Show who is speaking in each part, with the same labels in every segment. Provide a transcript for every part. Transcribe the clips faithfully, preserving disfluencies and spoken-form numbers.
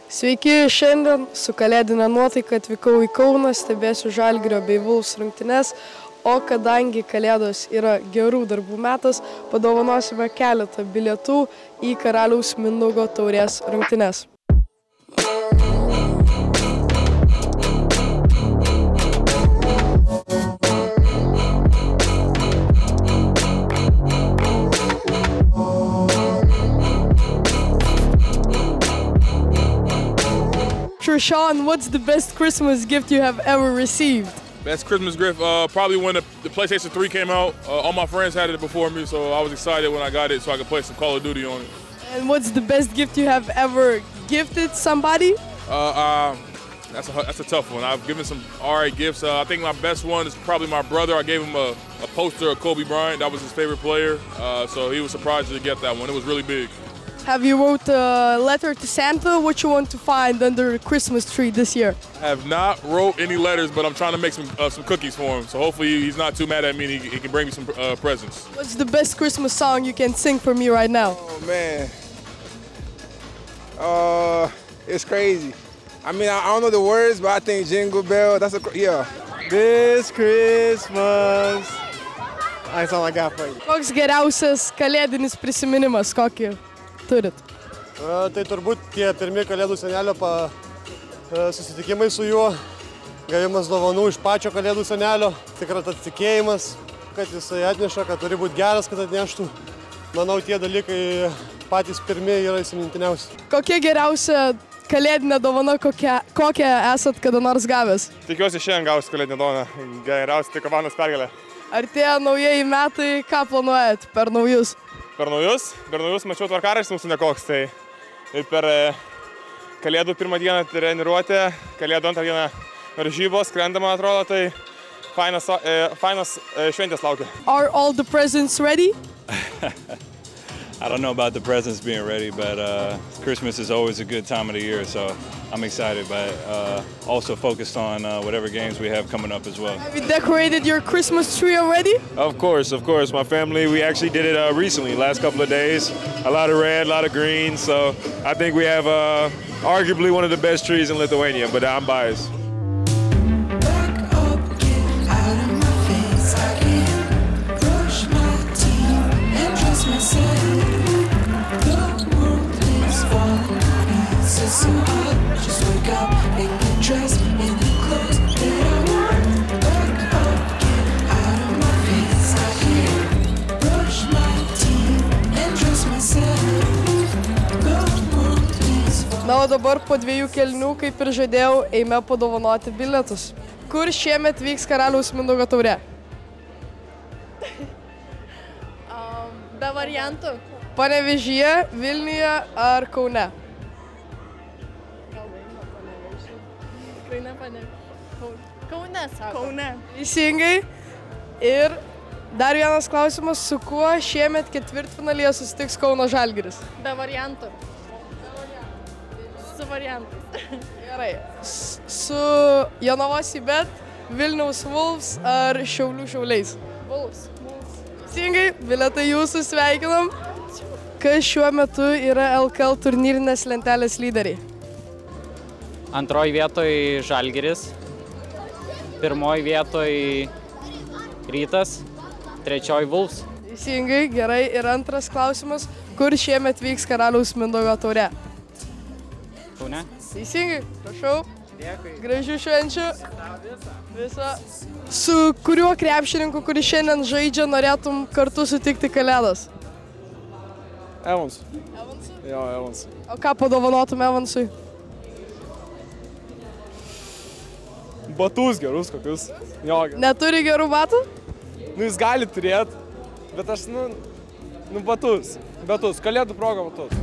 Speaker 1: Sveiki, šiandien su kalėdinė nuotaika atvykau į Kauną, stebėsiu Žalgirio bei Vulfs rungtynes, o kadangi kalėdos yra gerų darbų metas, padovanosime keletą bilietų į Karaliaus Mindaugo taurės rungtynes. Sean, what's the best Christmas gift you have ever received?
Speaker 2: Best Christmas gift, uh, probably when the, the PlayStation three came out. Uh, all my friends had it before me, so I was excited when I got it so I could play some Call of Duty on it.
Speaker 1: And what's the best gift you have ever gifted somebody?
Speaker 2: Uh, uh, that's, a, that's a tough one. I've given some all right gifts. Uh, I think my best one is probably my brother. I gave him a, a poster of Kobe Bryant. That was his favorite player, uh, so he was surprised to get that one. It was really big.
Speaker 1: Have you wrote a letter to Santa? What you want to find under the Christmas tree this year?
Speaker 2: I have not wrote any letters, but I'm trying to make some uh, some cookies for him. So hopefully he's not too mad at me and he, he can bring me some uh, presents.
Speaker 1: What's the best Christmas song you can sing for me right now?
Speaker 3: Oh man, uh, it's crazy. I mean, I, I don't know the words, but I think Jingle Bell. That's a yeah. This Christmas. That's all I got for you.
Speaker 1: Koks geriausias kalėdinis prisiminimas, kokį turit?
Speaker 4: Uh, tai turbūt tie pirmi Kalėdų senelio pa, uh, susitikimai su juo, gavimas dovanų iš pačio Kalėdų senelio, tikras atsitikėjimas, kad jisai atneša, kad turi būti geras, kad atneštų. Manau, tie dalykai patys pirmi yra įsimintiniausi.
Speaker 1: Kokia geriausia kalėdinė dovana, kokią, kokią esat kada nors gavęs?
Speaker 4: Tikiuosi šiandien gausiu kalėdinę dovaną. Geriausia tai komandos pergalė.
Speaker 1: Artėja naujieji metai, ką planuojat per naujus?
Speaker 4: Per naujus, per naujus mačiau tvarkaraštis mūsų nekoks, tai ir per Kalėdų pirmą dieną treniruotę, Kalėdų antrą dieną varžybos, skrenda, man atrodo, tai fainas, fainas šventės laukia.
Speaker 1: Are all the presents ready?
Speaker 5: I don't know about the presents being ready, but uh, Christmas is always a good time of the year, so I'm excited, but uh, also focused on uh, whatever games we have coming up as well.
Speaker 1: Have you decorated your Christmas tree already?
Speaker 6: Of course, of course. My family, we actually did it uh, recently, last couple of days. A lot of red, a lot of green, so I think we have uh, arguably one of the best trees in Lithuania, but I'm biased.
Speaker 1: Na, o dabar po dviejų kėlinių, kaip ir žadėjau, eime padovanoti bilietus. Kur šiemet vyks Karaliaus Mindaugo taurė?
Speaker 7: Um, be variantų.
Speaker 1: Panevėžyje, Vilniuje ar Kaune?
Speaker 7: Tikrai ne Panevėžyje. Kaune, sako. Kaune.
Speaker 1: Teisingai. Ir dar vienas klausimas, su kuo šiemet ketvirtfinalyje susitiks Kauno Žalgiris?
Speaker 7: Be variantų. Su variantais.
Speaker 1: Gerai. Su Jonavos IBET, Vilniaus Vulfs ar Šiaulių Šiauliais?
Speaker 7: Vulfs.
Speaker 1: Teisingai, bilietai jūsų, sveikinam. Kas šiuo metu yra L K L turnyrinės lentelės lyderiai?
Speaker 8: Antroji vietoj Žalgiris, pirmoji vietoj Rytas, trečioji Vulfs.
Speaker 1: Teisingai, gerai. Ir antras klausimas, kur šiemet vyks Karaliaus Mindaugo taurė?
Speaker 8: Kaune.
Speaker 1: Teisingai, prašau.
Speaker 8: Dėkui.
Speaker 1: Gražių švenčių. Visą. Su kuriuo krepšininku, kuris šiandien žaidžia, norėtum kartu sutikti Kalėdas?
Speaker 3: Evans.
Speaker 1: Evansui?
Speaker 3: Jo, Evans.
Speaker 1: O ką padovanotum Evansui?
Speaker 3: Batus gerus kokius. Jo, gerus.
Speaker 1: Neturi gerų batų?
Speaker 3: Nu, jis gali turėti, bet aš, nu, nu, batus. Batus, Kalėdų proga batus.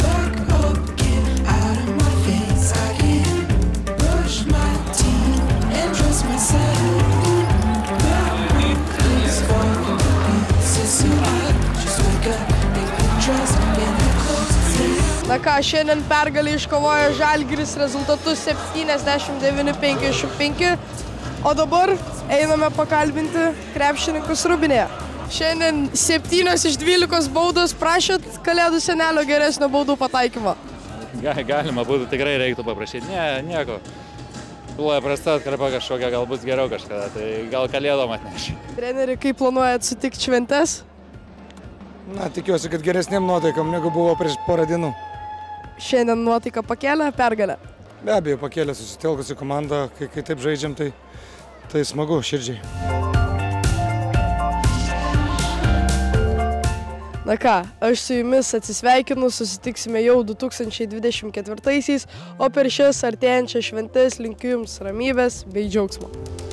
Speaker 1: Na ką, šiandien pergalį iškovojo Žalgiris rezultatus septyniasdešimt devyni penkiasdešimt penki, o dabar einame pakalbinti krepšininkus Rūbinėje. Šiandien septynios iš dvylikos baudos, prašėt Kalėdų senelio geresnio baudų pataikymo?
Speaker 9: Galima būtų, tikrai reiktų paprašyti. Ne, nieko. Buvo prasta atkarpa kažkokia, gal bus geriau kažkada, tai gal kalėdom atneši.
Speaker 1: Treneri, kaip planuojat sutikti šventes?
Speaker 10: Na, tikiuosi, kad geresnėm nuotaikom negu buvo prieš porą dienų.
Speaker 1: Šiandien nuotaika pakėlė pergalę?
Speaker 10: Be abejo, pakėlė susitelkusi komanda, kai, kai taip žaidžiam, tai, tai smagu širdžiai.
Speaker 1: Na ką, aš su jumis atsisveikinu, susitiksime jau du tūkstančiai dvidešimt ketvirtaisiais, o per šias artėjančias šventes linkiu jums ramybės bei džiaugsmo.